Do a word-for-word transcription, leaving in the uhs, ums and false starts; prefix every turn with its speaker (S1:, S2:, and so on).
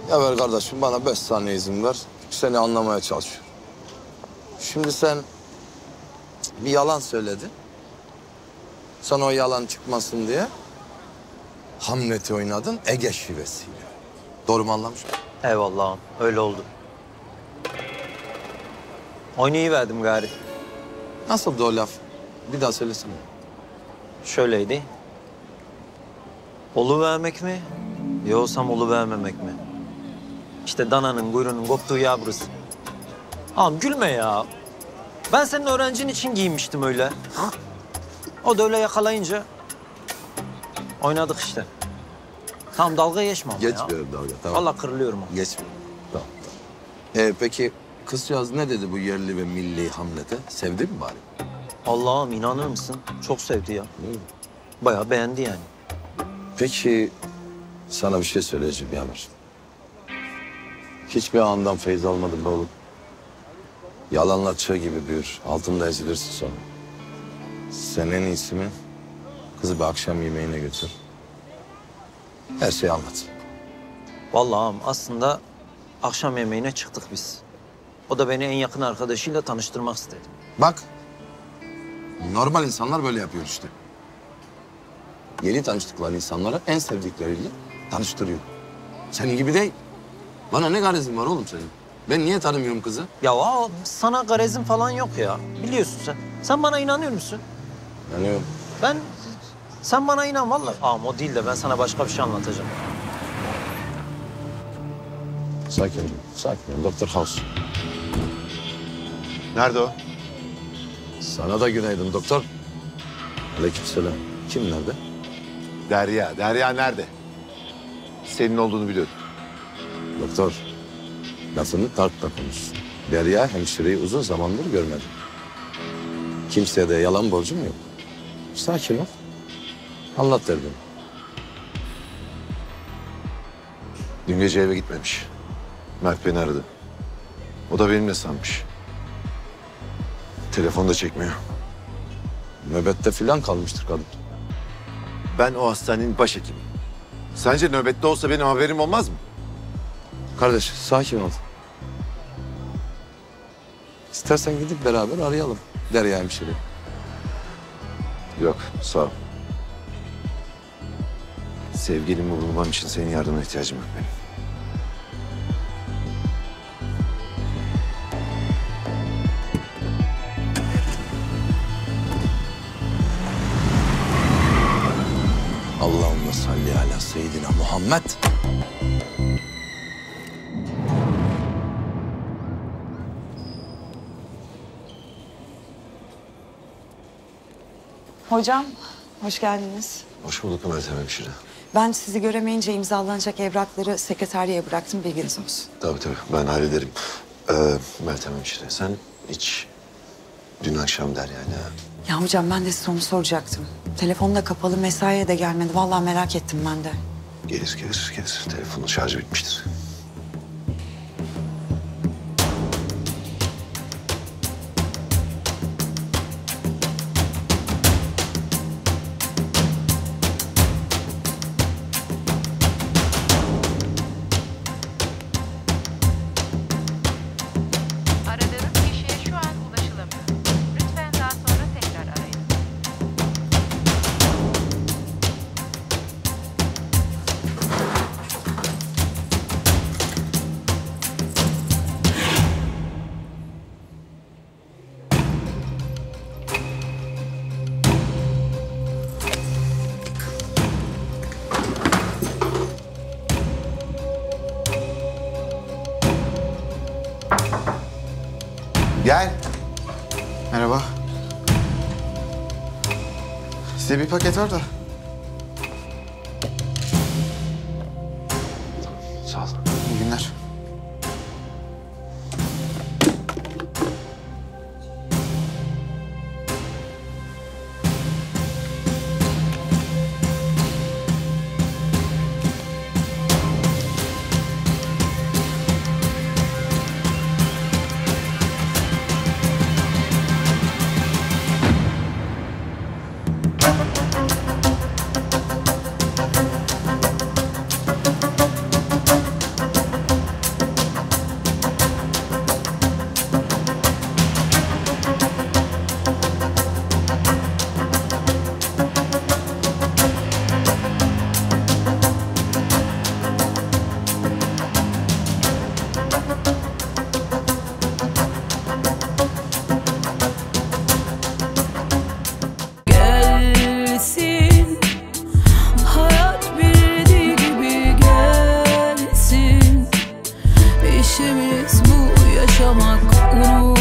S1: Ya ver kardeşim, bana beş saniye izin ver. Seni anlamaya çalışıyorum. Şimdi sen bir yalan söyledin. Sana o yalan çıkmasın diye Hamlet'i oynadın Ege şivesiyle. Doğru mu anlamış mısın?
S2: Eyvallah ağam, öyle oldu. Oynayıverdim gari.
S1: Nasıldı o laf? Bir daha söylesene.
S2: Şöyleydi. Oluvermek mi, yoksam oluvermemek mi? İşte dananın kuyruğunun koptuğu yer burası. Ağam gülme ya. Ben senin öğrencin için giyinmiştim öyle. O da öyle yakalayınca oynadık işte. Tamam, dalga geçme ama ya.
S1: Geçmiyorum dalga, tamam.
S2: Vallahi kırılıyorum.
S1: Geçmiyorum. Tamam, tamam. Ee, peki kızcağız ne dedi bu yerli ve milli Hamlet'e? Sevdi mi bari?
S2: Allah'ım, inanır mısın? Çok sevdi ya. Bayağı beğendi yani.
S1: Peki sana bir şey söyleyeceğim Yağmur. Hiçbir andan feyz almadın be oğlum. Yalanla çığ gibi büyür, altında ezilirsin sonra. Sen en iyisi mi? Kızı bir akşam yemeğine götür. Her şeyi anlat.
S2: Vallahi ağam, aslında akşam yemeğine çıktık biz. O da beni en yakın arkadaşıyla tanıştırmak istedi.
S1: Bak, normal insanlar böyle yapıyor işte. Yeni tanıştıkları insanları en sevdikleriyle tanıştırıyor. Senin gibi değil. Bana ne garezin var oğlum senin? Ben niye tanımıyorum kızı?
S2: Ya ağam, sana garezin falan yok ya. Biliyorsun sen. Sen bana inanıyor musun?
S1: İnanıyorum.
S2: Ben... Sen bana inan vallahi. Ağam o değil de ben sana başka bir şey anlatacağım.
S1: Sakin ol, sakin ol. Doktor House.
S3: Nerede o?
S1: Sana da günaydın doktor. Aleykümselam. Kim nerede?
S3: Derya. Derya nerede? Senin olduğunu biliyordum.
S1: Doktor, lafını tartla konuş. Derya hemşireyi uzun zamandır görmedim. Kimseye de yalan borcum yok. Sakin ol. Anlat derdini.
S3: Dün gece eve gitmemiş. Mert beni aradı. O da benimle sanmış. Telefon da çekmiyor.
S1: Nöbette filan kalmıştır kadın.
S3: Ben o hastanenin başhekimiyim. Sence nöbette olsa benim haberim olmaz mı?
S1: Kardeş, sakin ol. İstersen gidip beraber arayalım Derya hemşire.
S3: Yok, sağ ol. Sevgilimi bulmam için senin yardımına ihtiyacım yok benim.
S1: Allahümme salli ala seyyidina Muhammed.
S4: Hocam, hoş geldiniz.
S3: Hoş bulduk Meltem hemşire.
S4: Ben sizi göremeyince imzalanacak evrakları sekreteriye bıraktım, bilginiz olsun.
S3: Tabii tabii, ben hallederim. Ee, Meltem hemşire, sen hiç dün akşam Derya'yla...
S4: Ya hocam, ben de size onu soracaktım. Telefonu da kapalı, mesaiye de gelmedi. Vallahi merak ettim ben de.
S3: Gelir, gelir, gelir. Telefonun şarjı bitmiştir.
S5: Aradığınız kişiye şu an ulaşılamıyor. Lütfen daha sonra tekrar arayın.
S6: Gel. Merhaba. Size bir paket var da.
S3: Sağ ol.
S6: İyi günler.
S7: yaşamak, unut